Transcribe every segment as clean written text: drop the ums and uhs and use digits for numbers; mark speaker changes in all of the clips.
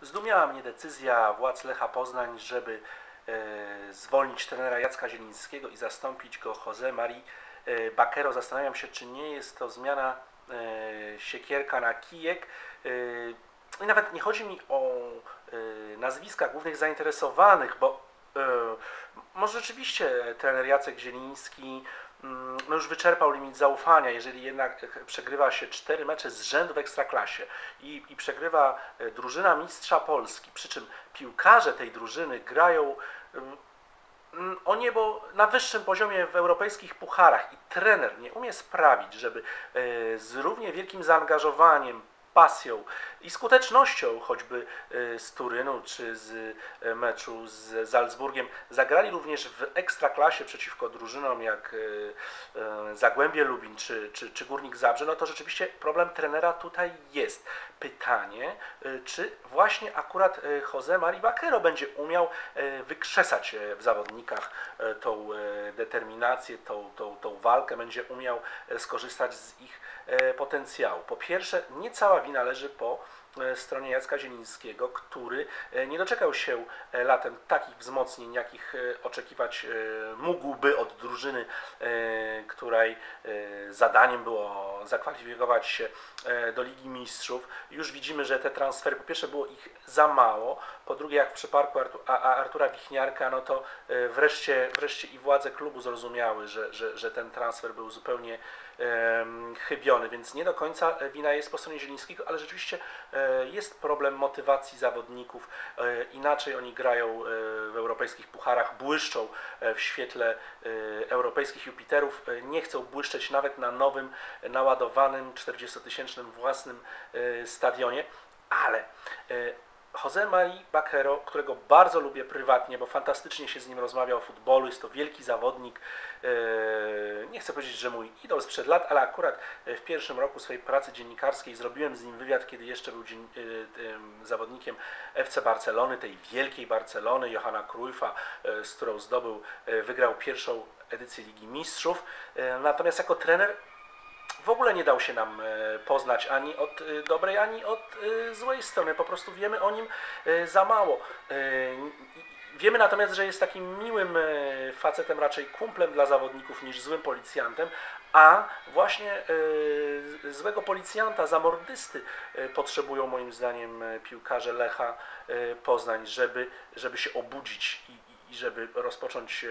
Speaker 1: Zdumiała mnie decyzja władz Lecha Poznań, żeby zwolnić trenera Jacka Zielińskiego i zastąpić go José María Baquero. Zastanawiam się, czy nie jest to zmiana siekierka na kijek. I nawet nie chodzi mi o nazwiska głównych zainteresowanych, bo może rzeczywiście trener Jacek Zieliński no już wyczerpał limit zaufania, jeżeli jednak przegrywa się 4 mecze z rzędu w Ekstraklasie i przegrywa drużyna mistrza Polski, przy czym piłkarze tej drużyny grają o niebo na wyższym poziomie w europejskich pucharach i trener nie umie sprawić, żeby z równie wielkim zaangażowaniem, pasją i skutecznością choćby z Turynu czy z meczu z Salzburgiem zagrali również w Ekstraklasie przeciwko drużynom jak Zagłębie Lubin czy Górnik Zabrze, no to rzeczywiście problem trenera tutaj jest. Pytanie, czy właśnie akurat José María Baquero będzie umiał wykrzesać w zawodnikach tą determinację, tą walkę, będzie umiał skorzystać z ich potencjału. Po pierwsze, nie cała wina leży po stronie Jacka Zielińskiego, który nie doczekał się latem takich wzmocnień, jakich oczekiwać mógłby od drużyny, której zadaniem było zakwalifikować się do Ligi Mistrzów. Już widzimy, że te transfery, po pierwsze było ich za mało, po drugie jak w przypadku Artura Wichniarka, no to wreszcie i władze klubu zrozumiały, że ten transfer był zupełnie chybiony, więc nie do końca wina jest po stronie Zielińskiego, ale rzeczywiście jest problem motywacji zawodników. Inaczej oni grają w europejskich pucharach, błyszczą w świetle europejskich Jupiterów, nie chcą błyszczeć nawet na nowym, naładowanym 40-tysięcznym własnym stadionie, ale José María Baquero, którego bardzo lubię prywatnie, bo fantastycznie się z nim rozmawia o futbolu, jest to wielki zawodnik, nie chcę powiedzieć, że mój idol sprzed lat, ale akurat w pierwszym roku swojej pracy dziennikarskiej zrobiłem z nim wywiad, kiedy jeszcze był zawodnikiem FC Barcelony, tej wielkiej Barcelony, Johana Cruyffa, z którą wygrał pierwszą edycję Ligi Mistrzów, natomiast jako trener w ogóle nie dał się nam poznać ani od dobrej, ani od złej strony. Po prostu wiemy o nim za mało. Wiemy natomiast, że jest takim miłym facetem, raczej kumplem dla zawodników niż złym policjantem, a właśnie złego policjanta, zamordysty potrzebują moim zdaniem piłkarze Lecha Poznań, żeby się obudzić i żeby rozpocząć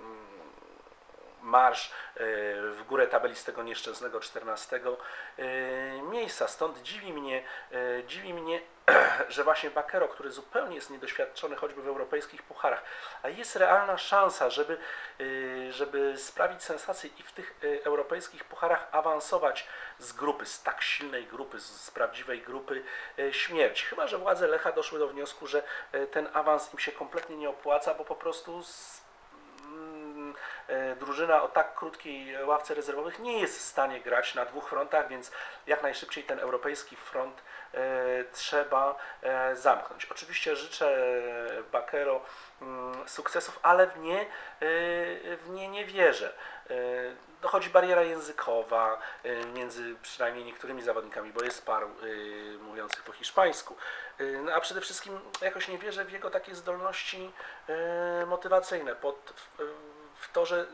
Speaker 1: marsz w górę tabeli z tego nieszczęsnego 14 miejsca. Stąd dziwi mnie, że właśnie Baquero, który zupełnie jest niedoświadczony choćby w europejskich pucharach, a jest realna szansa, żeby sprawić sensację i w tych europejskich pucharach awansować z grupy, z tak silnej grupy, z prawdziwej grupy śmierci. Chyba że władze Lecha doszły do wniosku, że ten awans im się kompletnie nie opłaca, bo po prostu drużyna o tak krótkiej ławce rezerwowych nie jest w stanie grać na 2 frontach, więc jak najszybciej ten europejski front trzeba zamknąć. Oczywiście życzę Baquero sukcesów, ale w nie nie wierzę. Dochodzi bariera językowa między przynajmniej niektórymi zawodnikami, bo jest paru mówiących po hiszpańsku. No, a przede wszystkim jakoś nie wierzę w jego takie zdolności motywacyjne, w to, że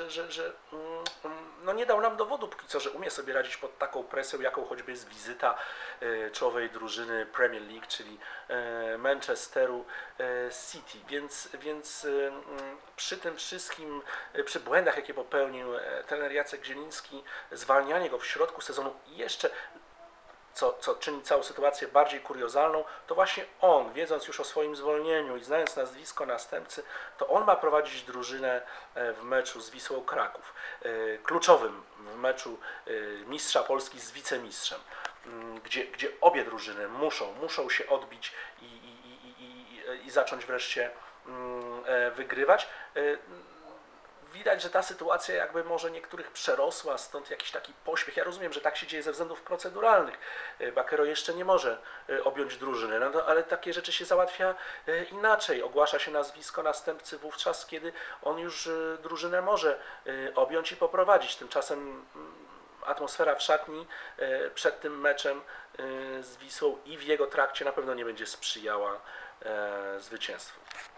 Speaker 1: no nie dał nam dowodu póki co, że umie sobie radzić pod taką presją, jaką choćby jest wizyta czołowej drużyny Premier League, czyli Manchesteru City. Więc przy tym wszystkim, przy błędach, jakie popełnił trener Jacek Zieliński, zwalnianie go w środku sezonu i jeszcze co czyni całą sytuację bardziej kuriozalną, to właśnie on, wiedząc już o swoim zwolnieniu i znając nazwisko następcy, to on ma prowadzić drużynę w meczu z Wisłą Kraków, kluczowym w meczu mistrza Polski z wicemistrzem, gdzie obie drużyny muszą się odbić i zacząć wreszcie wygrywać. Widać, że ta sytuacja jakby może niektórych przerosła, stąd jakiś taki pośpiech. Ja rozumiem, że tak się dzieje ze względów proceduralnych. Baquero jeszcze nie może objąć drużyny, no ale takie rzeczy się załatwia inaczej. Ogłasza się nazwisko następcy wówczas, kiedy on już drużynę może objąć i poprowadzić. Tymczasem atmosfera w szatni przed tym meczem z Wisłą i w jego trakcie na pewno nie będzie sprzyjała zwycięstwu.